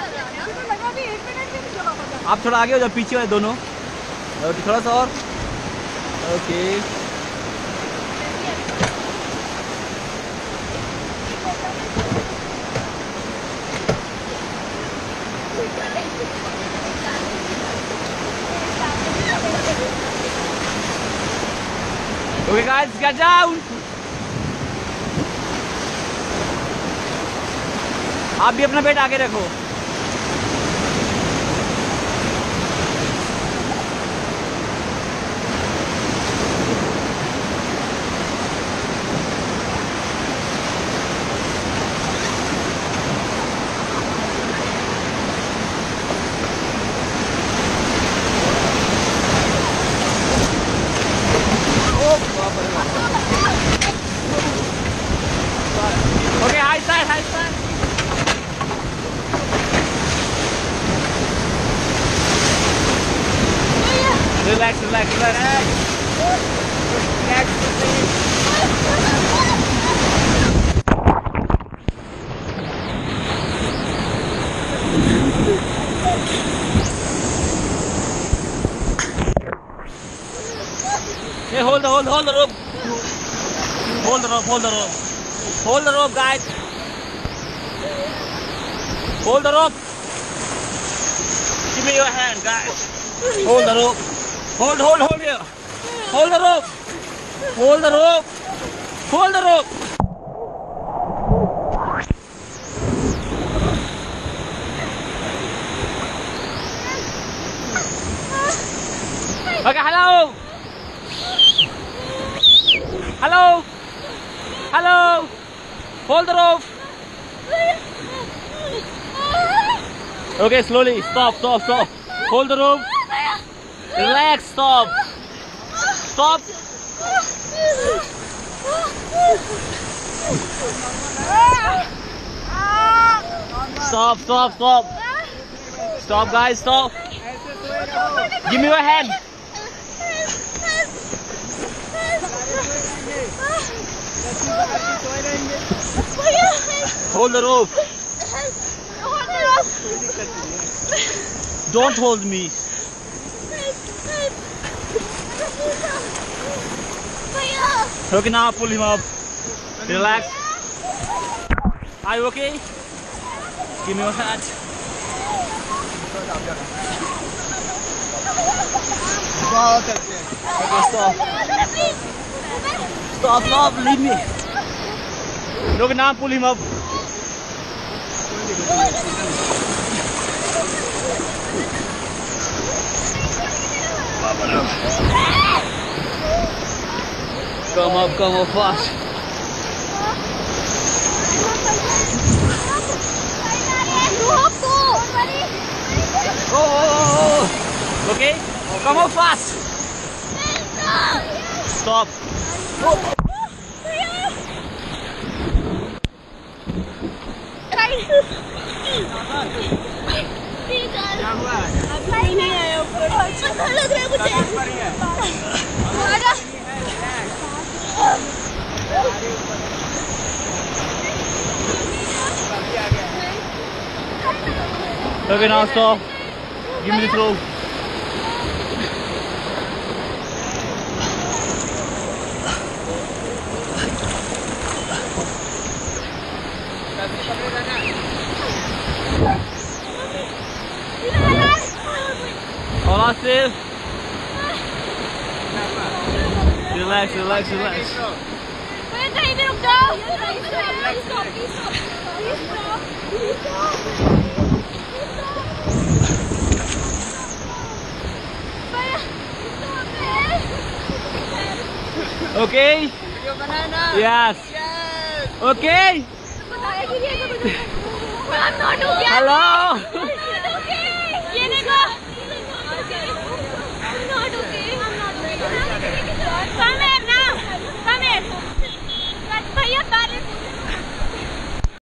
आप थोड़ा आगे हो जाओ, पीछे वाले दोनों। थोड़ा सा और। Okay okay guys, get down. आप भी अपना पेट आगे रखो। Okay, high side, high side. Relax, relax, relax. Relax, hey, hold the rope. Hold the rope, hold the rope. Hold the rope, guys. Hold the rope. Give me your hand, guys. Hold the rope. Hold here. Hold the rope. Hold the rope. Hold the rope. Okay, hello. Hello. Hello. Hold the rope. Okay, slowly. Stop. Hold the rope. Relax. Stop. Stop, guys, stop. Give me your hand. Hold the rope. Don't hold me. Okay, now pull him up. Relax. Are you okay? Give me your hand. Okay, stop. Stop, leave me. Okay, now pull him up. Come up fast. Oh. Okay, come up fast. Stop. लग रहा है मुझे। Okay, now stop. Give me the rope. All are safe. Relax. कहीं भी रुक जाओ। Okay? Yes. Okay? Hello.